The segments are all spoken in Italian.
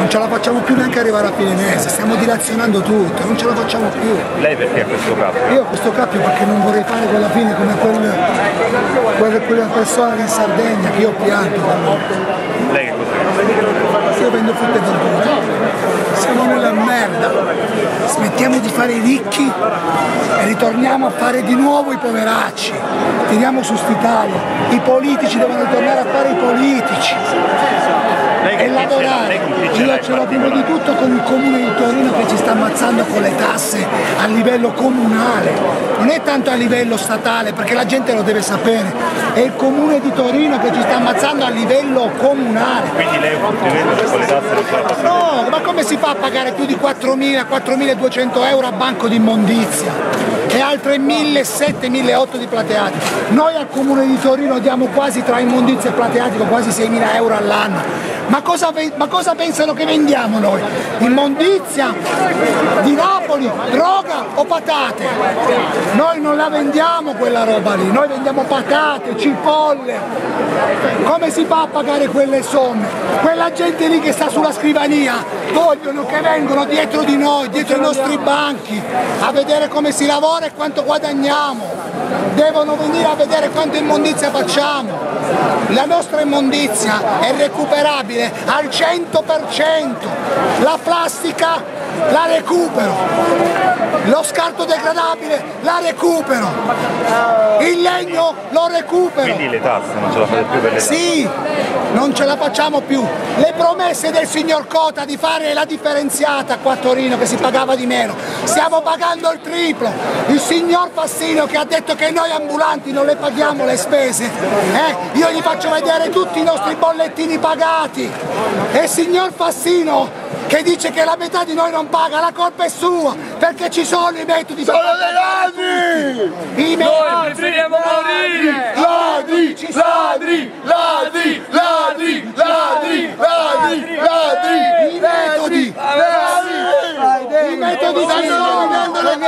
non ce la facciamo più neanche arrivare a fine mese, stiamo dilazionando tutto, non ce la facciamo più. Lei perché ha questo cappio? Io ho questo cappio perché non vorrei fare quella fine come quella persona in Sardegna che io ho pianto. Lei che cos'è? Io vendo frutta e verdura, siamo nella merda, smettiamo di fare i ricchi e ritorniamo a fare di nuovo i poveracci, tiriamo su st'Italia, i politici devono ritornare a fare i politici e lavorare. Io ce l'ho prima di tutto con il comune di Torino che ci sta ammazzando con le tasse a livello comunale, non è tanto a livello statale perché la gente lo deve sapere, è il comune di Torino che ci sta ammazzando a livello comunale. Quindi lei è un complimento che con le tasse non ce la fa? No, ma come si fa a pagare più di 4.000-4.200 euro a banco di immondizia e altre 1.700, 1.800 di plateati? Noi al comune di Torino diamo quasi tra immondizia e plateatico quasi 6.000 euro all'anno. Ma cosa pensano che vendiamo noi? Immondizia di Napoli, droga o patate? Noi non la vendiamo quella roba lì, noi vendiamo patate, cipolle. Come si fa a pagare quelle somme? Quella gente lì che sta sulla scrivania vogliono che vengano dietro di noi, dietro i nostri banchi, a vedere come si lavora e quanto guadagniamo. Devono venire a vedere quanto immondizia facciamo. La nostra immondizia è recuperabile al 100%, la plastica la recupero, lo scarto degradabile la recupero, il legno lo recupero. Quindi le tasse non ce la fate più per le tasse? Sì, non ce la facciamo più. Le promesse del signor Cota di fare la differenziata qua a Torino che si pagava di meno, stiamo pagando il triplo. Il signor Fassino che ha detto che noi ambulanti non le paghiamo le spese, io gli faccio vedere tutti i nostri bollettini pagati. E il signor Fassino che dice che la metà di noi non paga, la colpa è sua, perché ci sono i metodi. Sono dei ladri! I Noi preferiamo morire! Ladri! Ladri! Ladri! Ladri! Ladri! Ladri! Ladri! I metodi! I metodi stanno rovinando le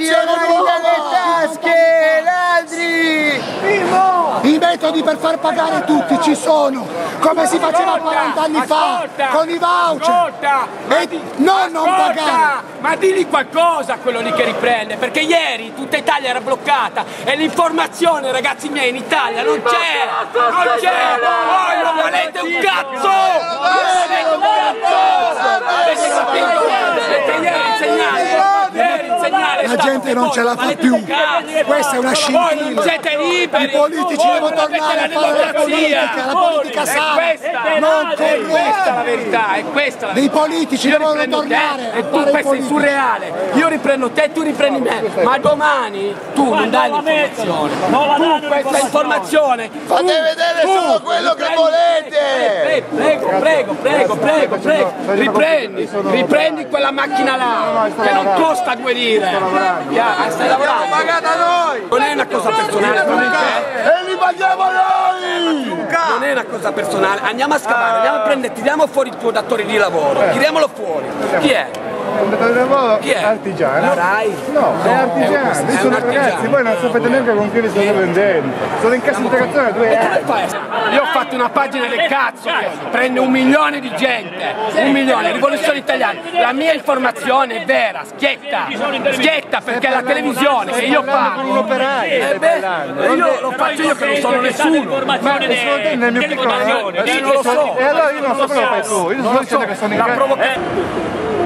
tasche! Ladri! I metodi per far pagare tutti ci sono, come si faceva 40 anni fa, con i voucher. E non pagare. Ma digli qualcosa a quello lì che riprende, perché ieri tutta Italia era bloccata e l'informazione, ragazzi miei, in Italia non c'è! Non c'è! Voi non valete un cazzo! Valete un cazzo! Avete capito? Perché ieri insegnare La gente non ce la fa più, questa è una scintilla. Voi non siete liberi! I politici devono tornare a fare la politica, la politica sana, non Questa è la corrotta. verità, è questa la I verità. politici devono tornare E a tu fare i questo è politici. surreale. Io riprendo te, tu riprendi me. Ma domani tu non dai l'informazione. Tu questa informazione. Fate vedere solo quello che volete! Prego. Riprendi quella macchina là, che non costa 2 lire. Stai lavorando. Pagata noi! Non è una cosa personale per me. E li paghiamo noi! Non è una cosa personale, andiamo a scavare, andiamo a prendere, tiriamo fuori il tuo datore di lavoro, tiriamolo fuori. Chi è? Un datore di lavoro Chi è? artigiano? La Rai? No, è artigiano, è lì sono un ragazzi, artigiano. voi non sapete neanche con chi li state prendendo. Sono in cassa integrazione a 2 E come euro. fai? Io ho fatto una pagina del cazzo che prende 1 milione di gente, 1 milione, rivoluzione italiana. La mia informazione è vera, schietta perché la televisione che io parlo, un operaio, io lo faccio io che non sono nessuno. Ma nel mio piccolo non lo so. E allora io non so cosa fai tu, io sto dicendo che sono in cassa.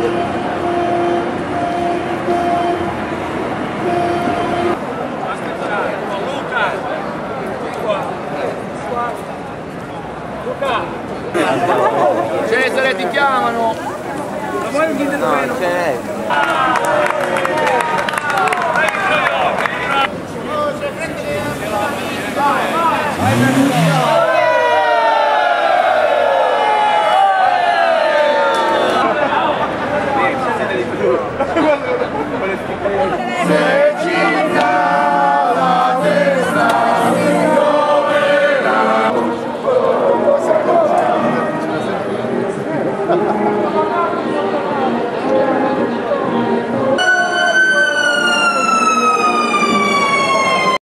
Cesare ti chiamano! No, c'è!